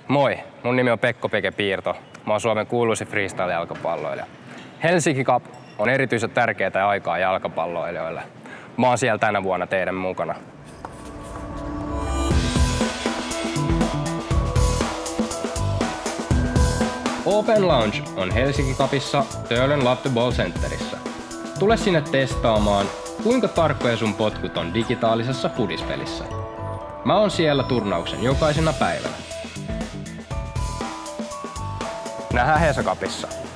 Moi, mun nimi on Pekko Peke Piirto. Mä oon Suomen kuuluisin freestyle-jalkapalloilija. Helsinki Cup on erityisen tärkeää aikaa jalkapalloilijoille. Mä oon siellä tänä vuonna teidän mukana. Open Lounge on Helsinki Cupissa Töölön Love the Ball Centerissä. Tule sinne testaamaan, kuinka tarkkoja sun potkut on digitaalisessa fudispelissä. Mä oon siellä turnauksen jokaisena päivänä. Nähdään Hesa Cupissa.